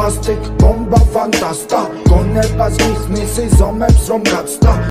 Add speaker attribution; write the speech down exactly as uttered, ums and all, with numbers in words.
Speaker 1: Bombastic, bomba fantasta Կոներ կազգիխ միսի զոմեպ զոմ գացտա